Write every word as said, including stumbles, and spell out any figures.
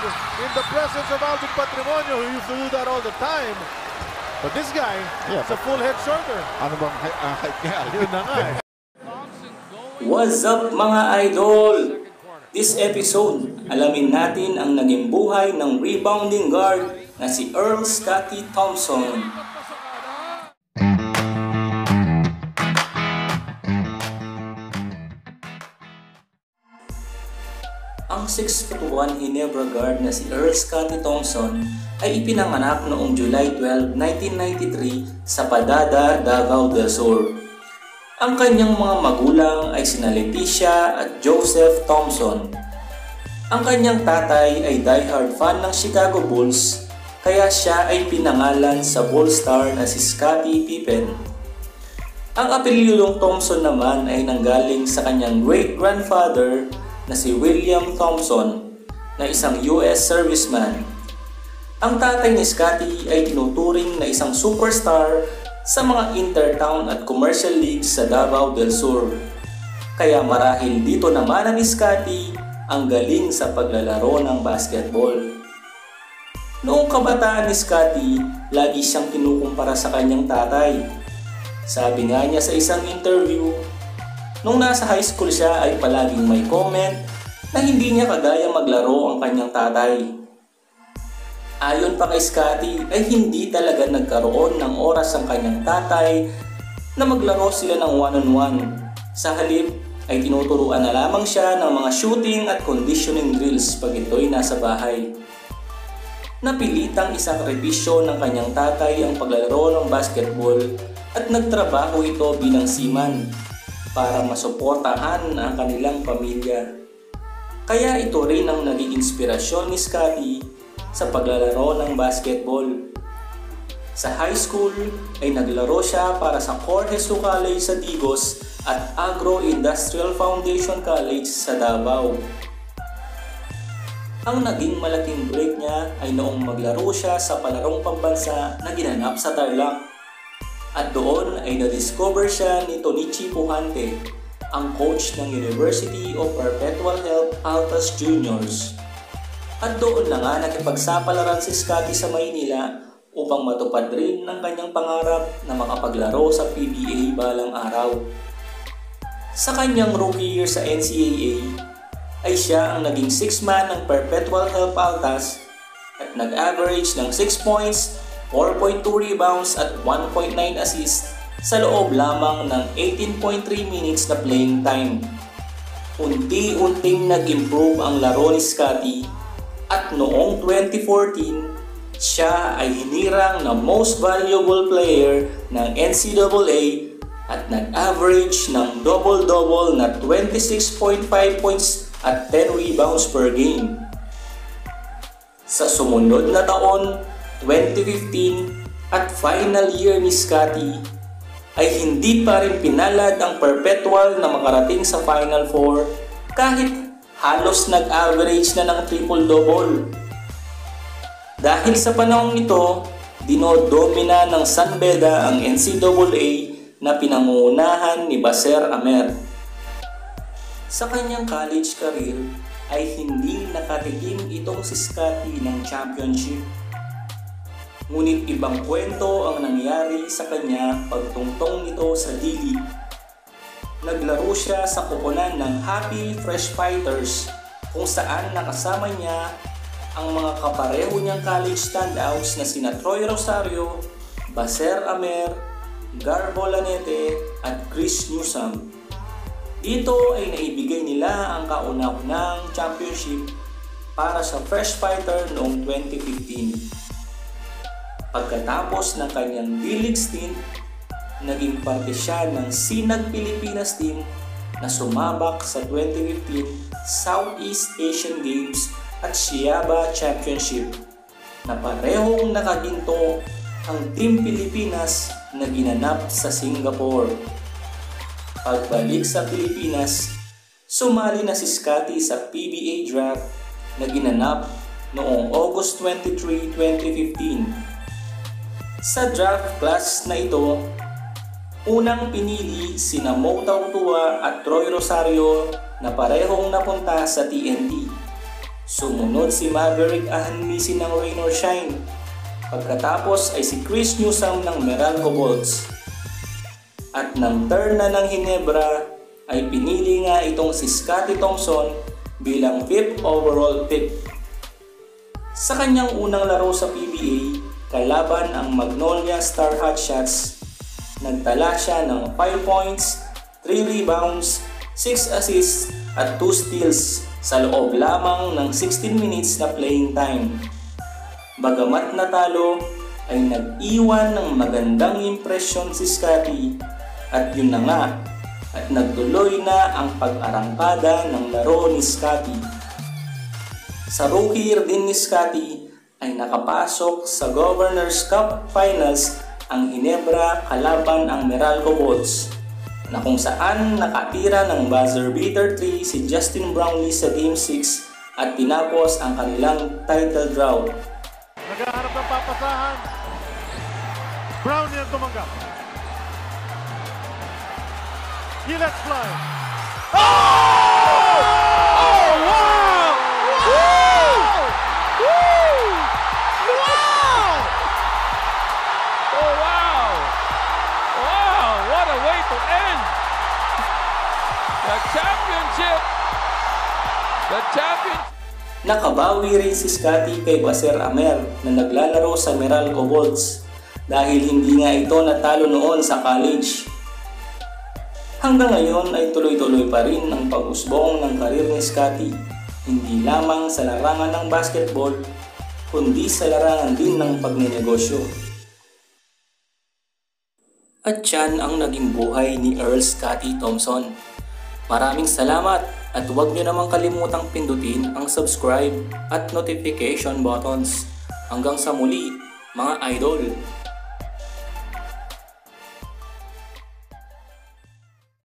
in the presence of Alvin Patrimonio, who used to do that all the time. But this guy, yeah, it's a full head shorter. Ano bang uh, height niya? Yun na nga eh. What's up mga idol? This episode, alamin natin ang naging buhay ng rebounding guard na si Earl Scottie Thompson. Ang six foot one Ginebra guard na si Earl Scottie Thompson ay ipinanganak noong July twelfth, nineteen ninety-three sa Padada, Davao del Sur. Ang kanyang mga magulang ay sina Leticia at Joseph Thompson. Ang kanyang tatay ay diehard fan ng Chicago Bulls, kaya siya ay pinangalan sa Bull star na si Scottie Pippen. Ang apelyidong Thompson naman ay nanggaling sa kanyang great-grandfather na si William Thompson, na isang U S serviceman. Ang tatay ni Scottie ay tinuturing na isang superstar sa mga intertown at commercial leagues sa Davao del Sur. Kaya marahil dito naman ni Scottie ang galing sa paglalaro ng basketball. Noong kabataan ni Scottie, lagi siyang kinukumpara sa kanyang tatay. Sabi nga niya sa isang interview, nung nasa high school siya ay palaging may comment na hindi niya kagaya maglaro ang kanyang tatay. Ayon pa kay Scottie ay hindi talaga nagkaroon ng oras ang kanyang tatay na maglaro sila ng one-on-one. Sa halip ay tinuturuan na lamang siya ng mga shooting at conditioning drills pag ito'y nasa bahay. Napilitang isakripisyo ng kanyang tatay ang paglalaro ng basketball at nagtrabaho ito bilang seaman para masuportahan ang kanilang pamilya. Kaya ito rin ang naging inspirasyon ni Scottie sa paglalaro ng basketball. Sa high school ay naglaro siya para sa Cortesu College sa Digos at Agro-Industrial Foundation College sa Davao. Ang naging malaking break niya ay noong maglaro siya sa palarong pambansa na ginanap sa Tarlac. At doon ay na-discover siya ni Tonichi Puhante, ang coach ng University of Perpetual Health Altas Juniors. At doon na nga nakipagsapalaran si Scottie sa Maynila upang matupad rin ng kanyang pangarap na makapaglaro sa P B A balang araw. Sa kanyang rookie year sa N C A A ay siya ang naging sixth man ng Perpetual Health Altas at nag-average ng six points, four point two rebounds at one point nine assists sa loob lamang ng eighteen point three minutes na playing time. Unti-unting nag-improve ang laro ni Scottie at noong twenty fourteen, siya ay hinirang na most valuable player ng N C A A at nag-average ng double-double na twenty-six point five points at ten rebounds per game. Sa sumunod na taon, twenty fifteen, at final year ni Scottie, ay hindi pa rin pinalad ang Perpetual na makarating sa Final Four kahit halos nag-average na ng triple-double. Dahil sa panahong ito, dinodomina ng San Beda ang N C A A na pinangungunahan ni Baser Amer. Sa kanyang college career ay hindi nakatikim itong si Scottie ng championship. Ngunit ibang kwento ang nangyari sa kanya pagtungtong nito sa D-League. Naglaro siya sa koponan ng Happy Fresh Fighters kung saan nakasama niya ang mga kapareho niyang college standouts na sina Troy Rosario, Baser Amer, Garbo Lanete at Chris Newsome. Dito ay naibigay nila ang kauna-unang championship para sa Fresh Fighter noong twenty fifteen. Pagkatapos ng kanyang D-League stint, naging parte siya ng Sinag Pilipinas team na sumabak sa twenty fifteen Southeast Asian Games at Siaba Championship na parehong nakaginto ang Team Pilipinas na ginanap sa Singapore. Pagbalik sa Pilipinas, sumali na si Scottie sa P B A draft na ginanap noong August twenty-third, twenty fifteen. Sa draft class na ito, unang pinili sina Mo Tautua at Troy Rosario na parehong napunta sa T N T. Sumunod si Maverick Ahanmisi ng Rain or Shine. Pagkatapos ay si Chris Newsom ng Meralco Bolts. At nang turn na ng Ginebra ay pinili nga itong si Scottie Thompson bilang fifth overall pick. Sa kanyang unang laro sa P B A kalaban ang Magnolia Star Hotshots, nagtala siya ng five points, three rebounds, six assists at two steals sa loob lamang ng sixteen minutes na playing time. Bagamat natalo ay nag-iwan ng magandang impresyon si Scottie at yun na nga at nagtuloy na ang pag-arangkada ng laro ni Scottie. Sa rookie year din ni Scottie ay nakapasok sa Governor's Cup Finals ang Ginebra kalaban ang Meralco Bolts, na kung saan nakatira ng buzzer beater three si Justin Brownlee sa Game six at tinapos ang kanilang title drought. Naghaharap ng papasahan. Brownlee ang tumanggap. He lets fly. Oh! Oh, wow! Woo! Woo! Wow! Oh, wow! Wow, what a way to end the championship! The champion. Nakabawi rin si Scottie kay Baser Amer na naglalaro sa Meralco Bolts dahil hindi nga ito natalo noon sa college. Hanggang ngayon ay tuloy-tuloy pa rin ang pag-usbong ng karir ni Scottie, hindi lamang sa larangan ng basketball, kundi sa larangan din ng pagnenegosyo. At yan ang naging buhay ni Earl Scottie Thompson. Maraming salamat at huwag nyo namang kalimutang pindutin ang subscribe at notification buttons. Hanggang sa muli, mga idol!